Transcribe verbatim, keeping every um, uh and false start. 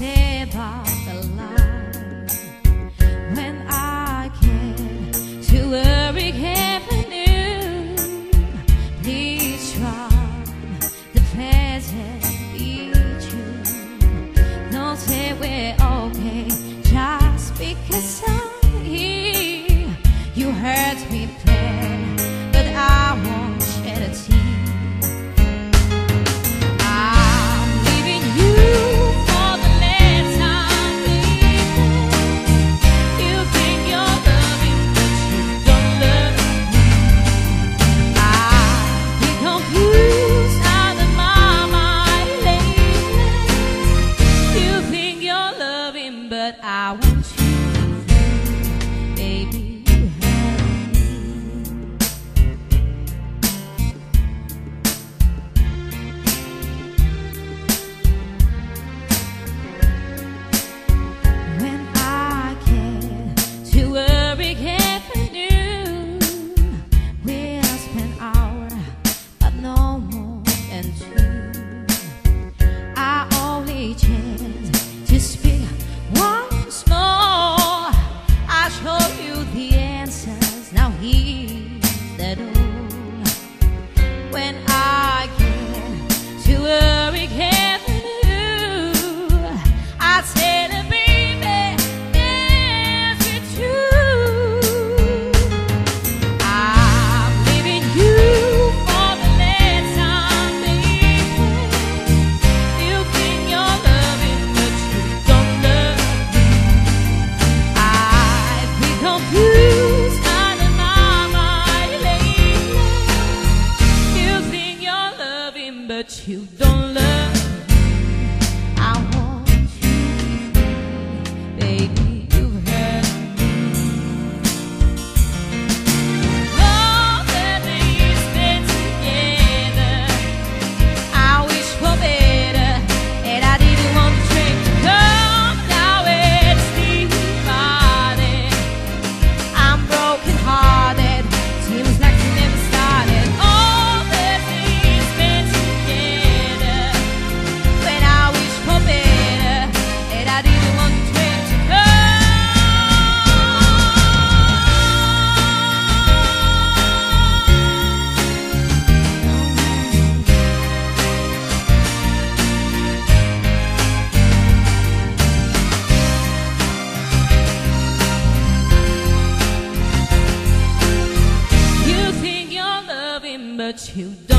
say about the love when I came to Warwick Avenue? Please try the present be true. Don't say we're okay just because I'm here. You hurt me bad, but I won't shed a tear. But I want you, baby, you hurt me. When I came to Warwick Avenue, we'll spend hours, but no more than two. I only chance to speak once more. I show you the answers, now here's the door. When I came to Warwick Avenue, I said, baby, dance with you. I'm leaving you for the last time, baby. You think you're loving, but you don't love. Confused out of my mind lately. You think you're loving, but you don't love me. I want you, baby, you've hurt me. All the days spent together, I wish for better, and I didn't want the train to come. Now it's divided. I'm broken hearted, seems like we never started. All the things spent together, when I wish for better, and I didn't want the train to come. You think you're loving, but you don't.